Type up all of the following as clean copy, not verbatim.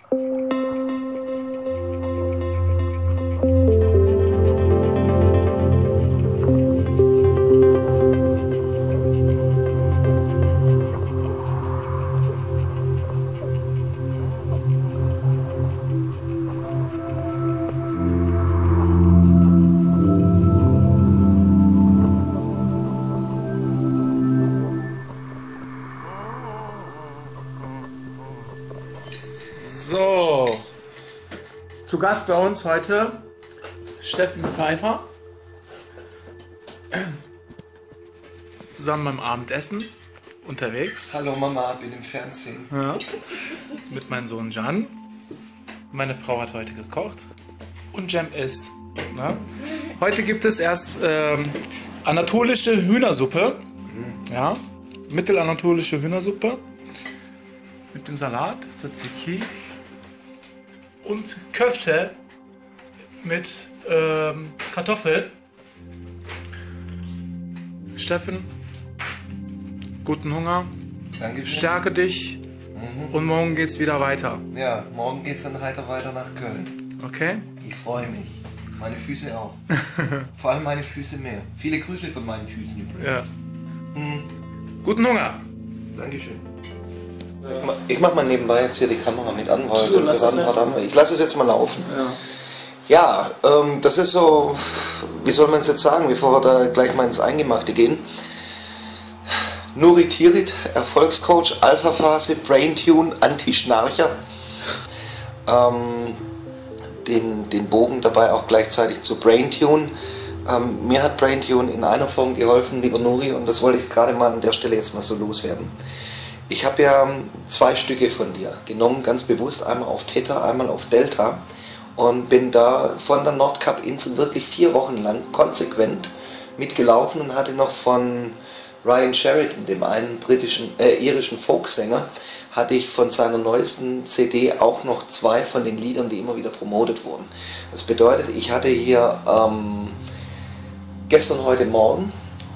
So, zu Gast bei uns heute Steffen Pfeiffer. Zusammen beim Abendessen unterwegs. Hallo Mama, bin im Fernsehen. Ja. Mit meinem Sohn Jan. Meine Frau hat heute gekocht und Jem isst. Na? Heute gibt es erst anatolische Hühnersuppe. Ja, mittelanatolische Hühnersuppe. Mit dem Salat, Tzatziki und Köfte mit Kartoffeln. Steffen, guten Hunger. Dankeschön. Stärke dich und morgen geht's wieder weiter. Ja, morgen geht's dann weiter nach Köln. Okay? Ich freue mich. Meine Füße auch. Vor allem meine Füße mehr. Viele Grüße von meinen Füßen übrigens. Ja. Guten Hunger. Dankeschön. Ich mach mal nebenbei jetzt hier die Kamera mit an, weil ich lasse es jetzt mal laufen. Ja, das ist so, wie soll man es jetzt sagen, bevor wir da gleich mal ins Eingemachte gehen. Nuri Tirit, Erfolgscoach, Alpha-Phase, Braintune, Anti-Schnarcher. Den Bogen dabei auch gleichzeitig zu Braintune. Mir hat Braintune in einer Form geholfen, lieber Nuri, und das wollte ich gerade mal an der Stelle jetzt mal so loswerden. Ich habe ja 2 Stücke von dir genommen, ganz bewusst, einmal auf Theta, einmal auf Delta, und bin da von der Nordkap-Insel wirklich 4 Wochen lang konsequent mitgelaufen und hatte noch von Ryan Sheridan, dem einen irischen Folksänger, hatte ich von seiner neuesten CD auch noch 2 von den Liedern, die immer wieder promotet wurden. Das bedeutet, ich hatte hier gestern gestern Morgen,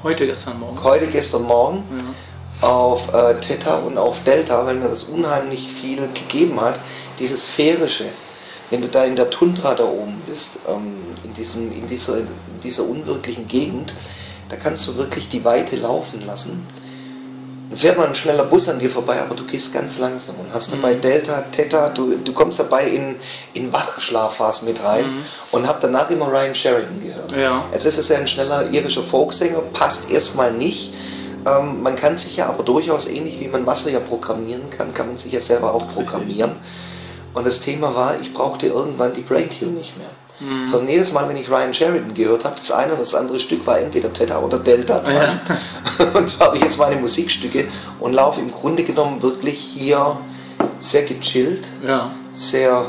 auf Theta und auf Delta, weil mir das unheimlich viel gegeben hat, dieses Sphärische. Wenn du da in der Tundra da oben bist, in dieser unwirklichen Gegend, da kannst du wirklich die Weite laufen lassen. Da fährt mal ein schneller Bus an dir vorbei, aber du gehst ganz langsam und hast dabei Delta, Theta, du kommst dabei in Wachschlafphasen mit rein und hab danach immer Ryan Sheridan gehört. Ja. Jetzt ist es ja ein schneller irischer Folksänger, passt erstmal nicht. Man kann sich ja aber durchaus, ähnlich wie man Wasser ja programmieren kann, kann man sich ja selber auch programmieren. Und das Thema war, ich brauchte irgendwann die Braintune nicht mehr. Sondern jedes Mal, wenn ich Ryan Sheridan gehört habe, das eine oder das andere Stück war entweder Theta oder Delta dran. Ja. Und so habe ich jetzt meine Musikstücke und laufe im Grunde genommen wirklich hier sehr gechillt, sehr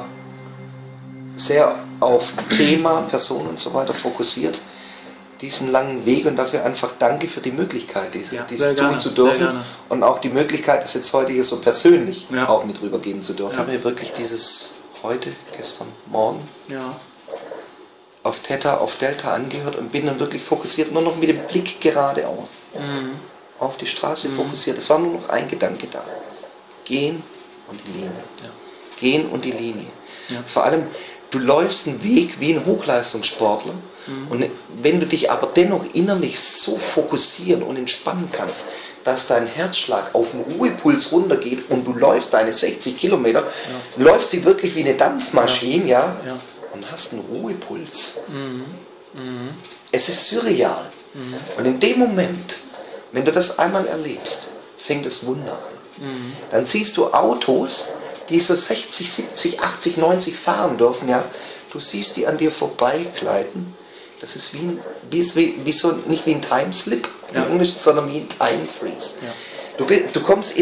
auf Thema, Person und so weiter fokusiert, diesen langen Weg, und dafür einfach danke für die Möglichkeit, dies tun zu dürfen, und auch die Möglichkeit, das jetzt heute hier so persönlich auch mit rübergeben zu dürfen. Ich habe mir wirklich dieses gestern Morgen auf Theta, auf Delta angehört und bin dann wirklich fokussiert, nur noch mit dem Blick geradeaus auf die Straße fokussiert. Es war nur noch ein Gedanke da. Gehen und die Linie. Gehen und die Linie. Vor allem, du läufst einen Weg wie ein Hochleistungssportler, und wenn du dich aber dennoch innerlich so fokussieren und entspannen kannst, dass dein Herzschlag auf den Ruhepuls runtergeht und du läufst deine 60 Kilometer, läufst sie wirklich wie eine Dampfmaschine, und hast einen Ruhepuls. Es ist surreal. Und in dem Moment, wenn du das einmal erlebst, fängt das Wunder an. Dann siehst du Autos, die so 60, 70, 80, 90 fahren dürfen, du siehst die an dir vorbeigleiten. Das ist wie so, nicht wie ein Timeslip im Englischen, sondern wie ein Time Freeze. Du kommst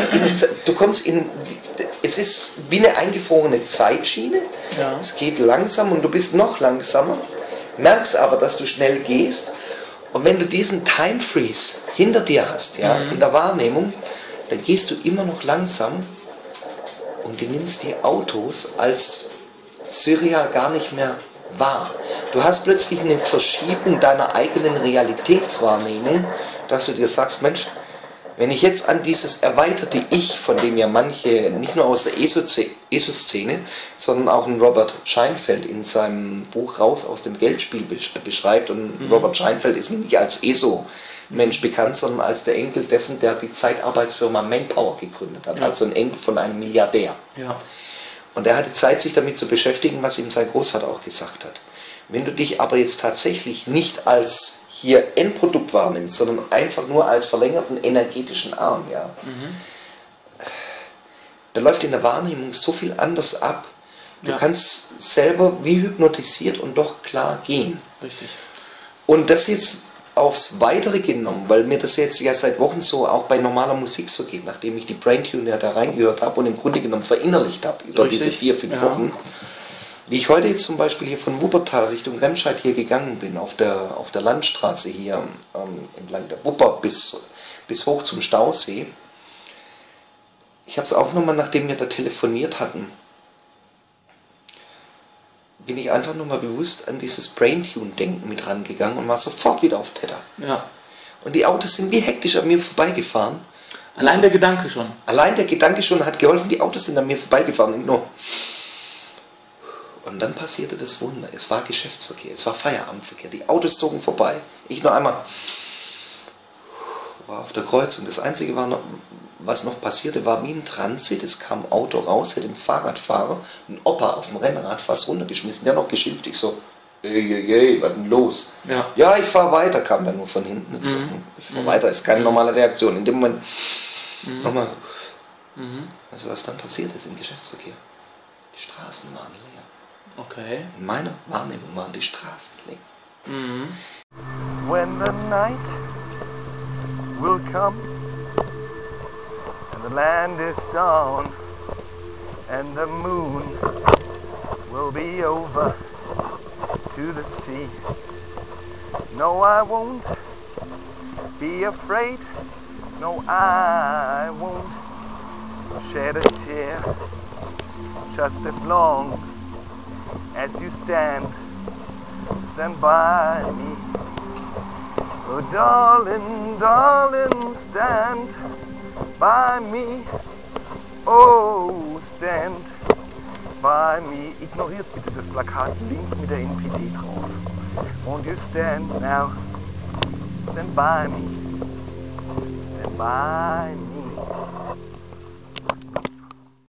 es ist wie eine eingefrorene Zeitschiene. Es geht langsam und du bist noch langsamer, merkst aber, dass du schnell gehst, und wenn du diesen Time Freeze hinter dir hast, in der Wahrnehmung, dann gehst du immer noch langsam, und du nimmst die Autos als surreal gar nicht mehr wahr. Du hast plötzlich eine Verschiebung deiner eigenen Realitätswahrnehmung, dass du dir sagst, Mensch, Wenn ich jetzt an dieses erweiterte Ich, von dem ja manche, nicht nur aus der ESO-Szene, sondern auch ein Robert Scheinfeld in seinem Buch Raus aus dem Geldspiel beschreibt, und Robert Scheinfeld ist nicht als ESO-Mensch bekannt, sondern als der Enkel dessen, der die Zeitarbeitsfirma Manpower gegründet hat, also ein Enkel von einem Milliardär. Ja. Und er hatte Zeit, sich damit zu beschäftigen, was ihm sein Großvater auch gesagt hat. Wenn du dich aber jetzt tatsächlich nicht als hier Endprodukt wahrnimmst, sondern einfach nur als verlängerten energetischen Arm, ja, da läuft in der Wahrnehmung so viel anders ab. Du kannst selber wie hypnotisiert und doch klar gehen. Richtig. Und das jetzt aufs Weitere genommen, weil mir das jetzt ja seit Wochen so auch bei normaler Musik so geht, nachdem ich die Braintune ja da reingehört habe und im Grunde genommen verinnerlicht habe über diese 4-5 Wochen. Wie ich heute jetzt zum Beispiel hier von Wuppertal Richtung Remscheid hier gegangen bin, auf der Landstraße hier entlang der Wupper bis hoch zum Stausee. Ich habe es auch nochmal, nachdem wir da telefoniert hatten, bin ich einfach nochmal bewusst an dieses Braintune-Denken mit rangegangen und war sofort wieder auf Tether. Ja. Und die Autos sind wie hektisch an mir vorbeigefahren. Allein der Gedanke schon. Allein der Gedanke schon hat geholfen, die Autos sind an mir vorbeigefahren. Und nur. Und dann passierte das Wunder. Es war Geschäftsverkehr, es war Feierabendverkehr. Die Autos zogen vorbei. Ich nur einmal war auf der Kreuzung. Das Einzige war noch, was noch passierte, war wie ein Transit. Es kam ein Auto raus, hat den Fahrradfahrer, ein Opa auf dem Rennrad fast runtergeschmissen. Der noch geschimpft. Ich so, ey, was denn los? Ja, ich fahre weiter, kam dann nur von hinten. Ich so, ich fahre weiter, ist keine normale Reaktion. In dem Moment nochmal. Also was dann passiert ist im Geschäftsverkehr. Die Straßen waren leer. Okay. In meiner Wahrnehmung waren die Straßen leer. When the night will come and the land is down and the moon will be over to the sea. No, I won't be afraid. No, I won't shed a tear. Just as long as you stand by me. Oh darling, darling, stand by me. Oh, stand by me. Ignoriert bitte das Plakat links mit der NPD drauf. Won't you stand now? Stand by me. Stand by me.